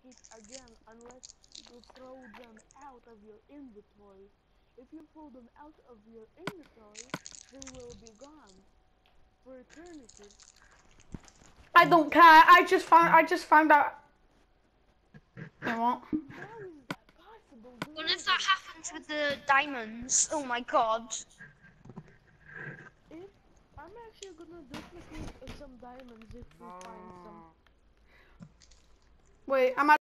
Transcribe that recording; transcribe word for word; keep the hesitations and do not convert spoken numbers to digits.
it again unless you throw them out of your inventory. If you pull them out of your inventory, they will be gone for eternity. I don't care. I just found. I just found out. You know what? How is that possible? What if that happens with the diamonds? Oh my god. If I'm actually gonna duplicate uh, some diamonds if we find some. Wait, I'm.